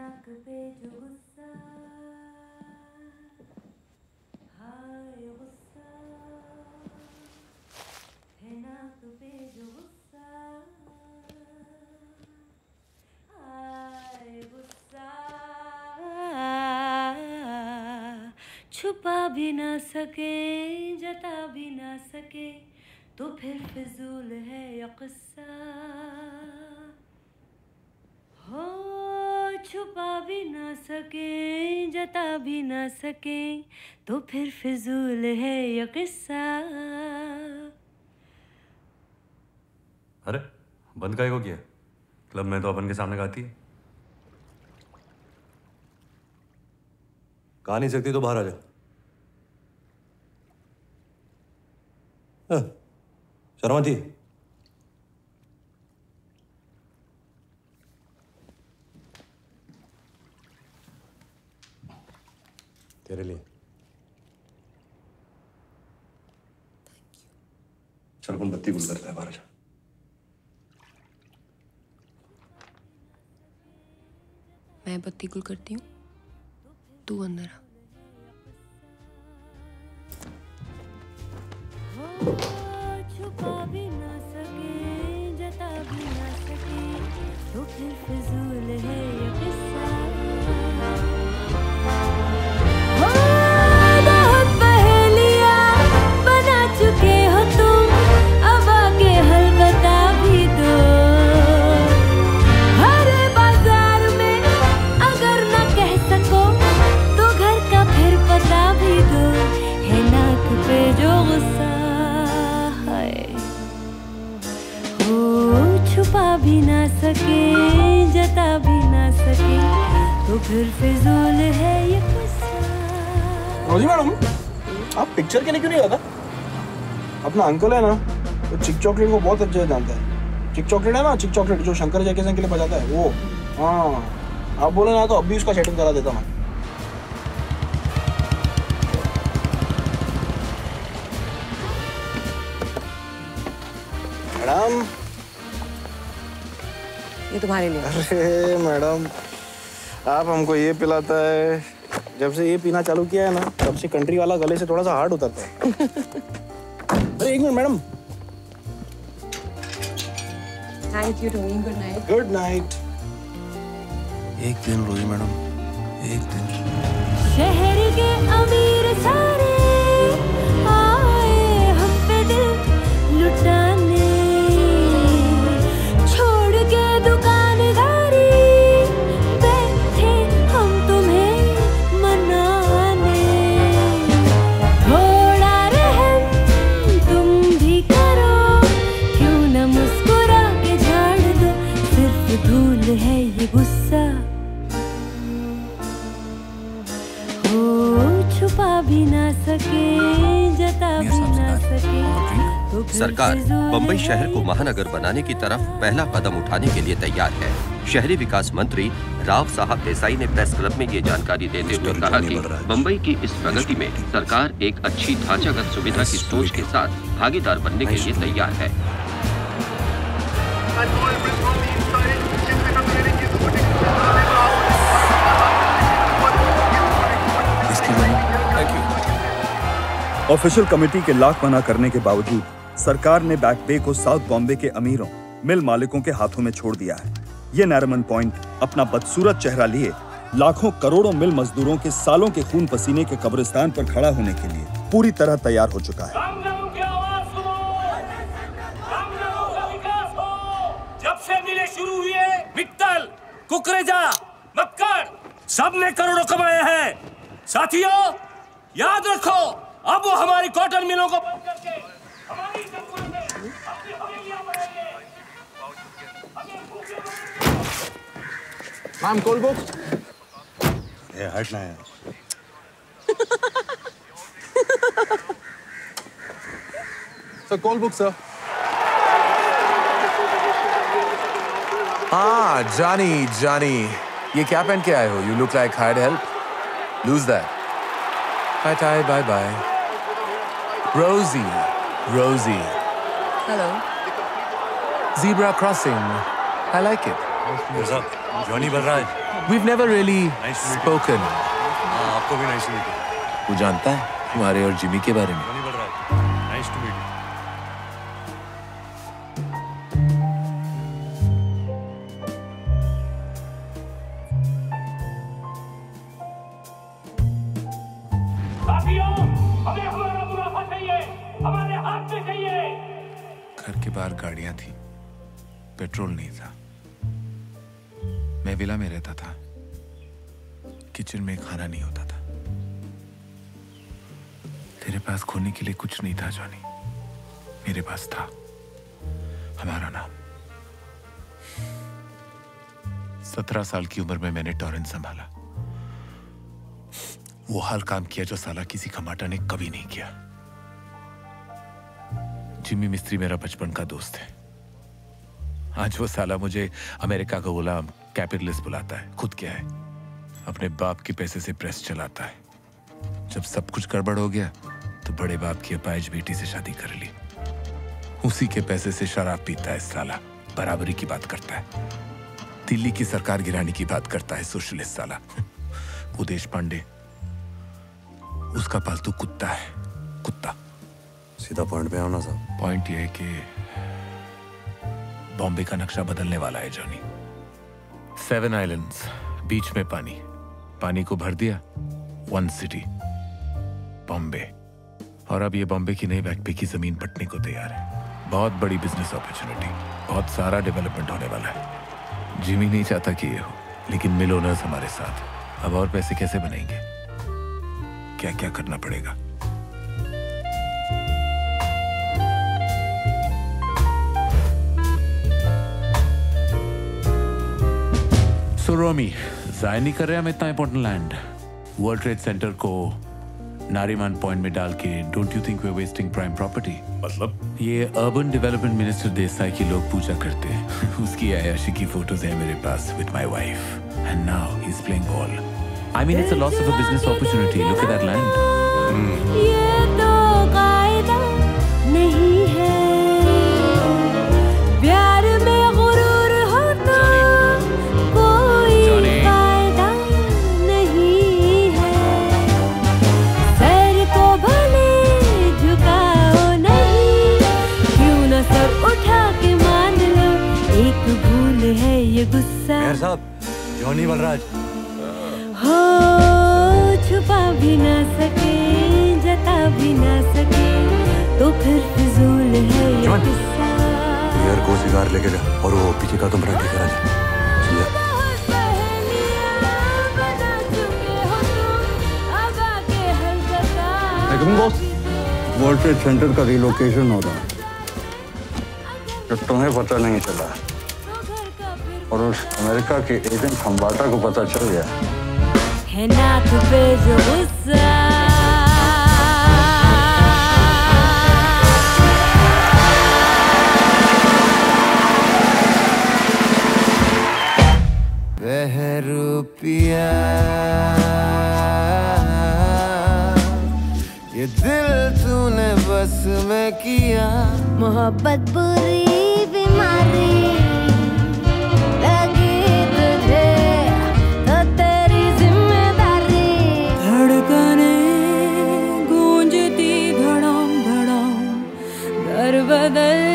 नाक पे जो गुस्सा, हाय गुस्सा, है नाक पे जो गुस्सा, हाय गुस्सा, छुपा भी ना सके जता भी ना सके तो फिर फिजूल है ये किस्सा, हो छुपा भी ना सके जता भी ना सके तो फिर फिजूल है ये किस्सा। अरे बंद काहे को किया? क्लब में तो अपन के सामने गाती है। गा नहीं सकती तो बाहर आ जा। शर्मा थी। तेरे लिए। चल कौन बत्ती गुल करता है, बाहर जा। मैं बत्ती गुल करती हूँ, तू अंदर आ। छुपा भी ना सके जता भी ना सके तो फिर फिजूल है ये किस्सा। बहुत पहेलियां बना चुके हो तुम, अब आगे हल बता भी दो। हर बाजार में अगर ना कह सको तो घर का फिर पता भी दो। है नाक पे जो गुस्सा, छुपा भी ना सके जता भी ना सके तो फिर फिजूल है ये किस्सा। रोजी मैडम, आप पिक्चर के लिए क्यों नहीं आता? अपना अंकल है ना, तो चिक चॉकलेट को बहुत अच्छे से जानता है। चिक चॉकलेट है ना, चिक चॉकलेट जो शंकर जयकिशन के लिए बजाता है वो। हाँ, आप बोले ना तो अभी उसका सेटिंग करा देता मैं। मैडम, ये तुम्हारे लिए। अरे मैडम, आप हमको ये पिलाता है। जब से ये पीना चालू किया है ना, तब से कंट्री वाला गले से थोड़ा सा हार्ड उतरता है। अरे एक minute madam. Thank you Rohi, good night. Good night. एक दिन रोही मैडम, एक दिन। शहर के अमीर सारे आए हम पे दिल लुटाने, छोड़ के दुकानदारी बैठे हम तुम्हें मनाने। थोड़ा रहम तुम भी करो, क्यों न मुस्कुरा के झाड़ दो। सिर्फ धूल है ये गुस्सा, छुपा भी ना सके जता भी ना सके तो फिर सरकार बम्बई शहर को महानगर बनाने की तरफ पहला कदम उठाने के लिए तैयार है। शहरी विकास मंत्री राव साहब देसाई ने प्रेस क्लब में ये जानकारी देते हुए कहा कि बम्बई की इस प्रगति में सरकार एक अच्छी ढांचागत सुविधा की सोच के साथ भागीदार बनने के लिए तैयार है। ऑफिशियल कमेटी के लाख मना करने के बावजूद सरकार ने बैक बे को साउथ बॉम्बे के अमीरों, मिल मालिकों के हाथों में छोड़ दिया है। ये नैरमन पॉइंट अपना बदसूरत चेहरा लिए लाखों करोड़ों मिल मजदूरों के सालों के खून पसीने के कब्रिस्तान पर खड़ा होने के लिए पूरी तरह तैयार हो चुका है। जब से मिले शुरू हुए, मित्तल, कुकरेजा, मक्कड़, सबने करोड़ों कमाए हैं। साथियों, याद रखो, अब वो हमारी कॉटन मिलों को बंद करके हमारी कंपनी में अपनी हवेलियां बनाएंगे। Ma'am, cold book. ये हटना है। Sir, cold book sir. हाँ, जानी, ये क्या पहन के आए हो? You look like hired help. Lose that. Bye. Rosie. Hello. Zebra crossing. I like it. Mirza, Johnny Balraj. We've never really Nice to meet you. spoken. हाँ, आपको भी नाइस टू मीट यू। वो जानता है तुम्हारे और जिमी के बारे में? Johnny Balraj, nice to meet you. साथियों, हमें हमारा मुनाफा चाहिए, हमारे हाथ में चाहिए। घर के बाहर गाड़ियां थी, पेट्रोल नहीं था। मैं विला में रहता था, किचन में खाना नहीं होता था। तेरे पास खोने के लिए कुछ नहीं था जॉनी, मेरे पास था हमारा नाम। 17 साल की उम्र में मैंने टॉरेंट संभाला। वो हाल काम किया जो साला किसी खमाटा ने कभी नहीं किया। जिमी मिस्त्री मेरा बचपन का दोस्त है। आज वो साला मुझे अमेरिका का गुलाम कैपिटलिस्ट बुलाता है। खुद क्या है, अपने बाप के पैसे से प्रेस चलाता है। जब सब कुछ गड़बड़ हो गया तो बड़े बाप की अपाहिज बेटी से शादी कर ली। उसी के पैसे से शराब पीता है साला, बराबरी की बात करता है। दिल्ली की सरकार गिराने की बात करता है सोशलिस्ट साला। वो देशपांडे उसका पालतू कुत्ता है, कुत्ता। सीधा पॉइंट पे आओ ना साहब। पॉइंट ये है कि बॉम्बे का नक्शा बदलने वाला है जॉनी। 7 आइलैंड्स, बीच में पानी, पानी को भर दिया, 1 सिटी बॉम्बे। और अब ये बॉम्बे की नई बैकपे की जमीन पटने को तैयार है। बहुत बड़ी बिजनेस अपॉर्चुनिटी, बहुत सारा डेवलपमेंट होने वाला है। जिमी नहीं चाहता कि ये हो, लेकिन मिल ओनर्स हमारे साथ। अब और पैसे कैसे बनेंगे, क्या क्या करना पड़ेगा। सो रोमी, जाया नहीं कर रहे हम इतना important land. World trade centre को नारीमान पॉइंट में डाल के don't you think we are wasting prime property? मतलब ये अर्बन डेवलपमेंट मिनिस्टर देसाई की लोग पूजा करते हैं। उसकी आयाशी की फोटोज है मेरे पास with my wife and now he is playing ball. I mean it's a loss of a business opportunity. Look at that land. ये तो कायदा नहीं है, प्यार में गुरूर हो तो कोई फायदा नहीं है। सर को भले झुकाओ नहीं, क्यों न सर उठा के मान लो, एक भूल है ये गुस्सा। मेयर साहब, जॉनी बलराज। हो छुपा भी ना सके, जता भी ना सके, तो फिर फिजूल है ये किस्सा। मेयर को सिगार लेके जा और वो पीछे का कमरा ठीक करा दे। वर्ल्ड ट्रेड सेंटर का रिलोकेशन हो रहा है, जो तुम्हें पता नहीं चला और उस अमेरिका के एजेंट खम्बाटा को पता चल गया है नाक पे जो गुस्सा। रुपया ये दिल तूने बस में किया। मोहब्बत बुरी बीमारी लगी तुझे तो तेरी जिम्मेदारी। धड़कने गूंजती धड़ाम धड़ाम, दर बदल